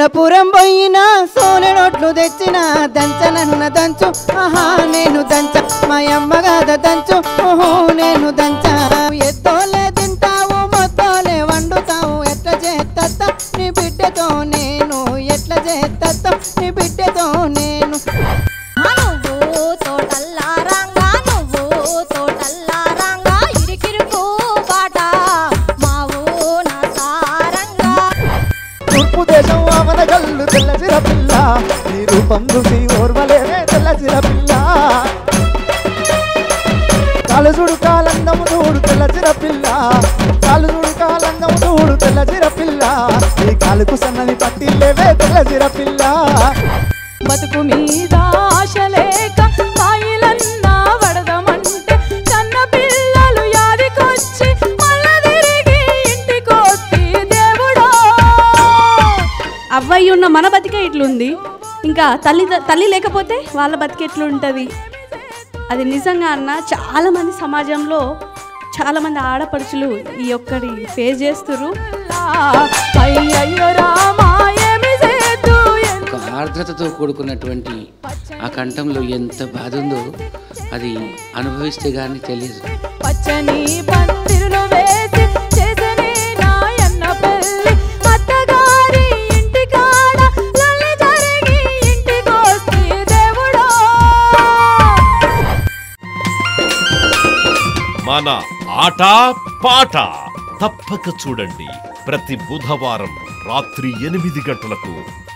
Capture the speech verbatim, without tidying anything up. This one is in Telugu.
పురం పోయినా సోనె నోట్లు తెచ్చిన దంచనన్న దంచు ఆహా నేను దంచ మా అమ్మ గాద దంచు ఓహో నేను దంచ ఎత్తోలే తింటావు మొత్తోలే వండుతావు ఎట్లా చేస్తా నీ బిడ్డతో నేను ఎట్లా చేస్తా నీ బిడ్డతో నేను నువ్వు తోటల్లారంగా నువ్వు తోటల్లారంగా ఇరికిరుకు బాట మావు నా సారంగా తూర్పు దేశం ఆమన గల్లు తెల్లసిర పిల్ల నీ రూపం చూసి ఓర్వలేనే తెల్లసిర పిల్ల కాలుసుడు కాలందము చూడు తెల్లసిర పిల్ల కాలుసుడు కాలందము చూడు తెల్లసిర పిల్ల నీ కాలుకు సన్నని పట్టిల్లేవే తెల్లసిర పిల్ల బతుకు మీద ఆశ లేక కాయిలన్నా వడదమంటే కన్న పిల్లలు యాదికొచ్చి మళ్ళా తిరిగి ఇంటికొచ్చి దేవుడో అవ్వయ్య ఉన్న మన బతికే ఇట్లుంది ఇంకా తల్లి తల్లి లేకపోతే వాళ్ళ బతికే ఎట్లుంటుంది అది నిజంగా అన్న చాలామంది సమాజంలో చాలామంది ఆడపడుచులు ఈ ఒక్కటి ఫేస్ చేస్తున్నారు అయ్యయ్యో రామా ఏమి చేద్దు ఆర్ద్రతతో కూడుకున్నటువంటి ఆ కంఠంలో ఎంత బాధ ఉందో అది అనుభవిస్తే గానీ తెలియదు. పచ్చని పందిరులు వేసి చేసనే నాయన్న పెళ్ళి అత్తగారి ఇంటి కాడ లొల్లి జరిగి ఇంటికొస్తే దేవుడో మన ఆట పాట తప్పక చూడండి ప్రతి బుధవారం రాత్రి ఎనిమిది గంటలకు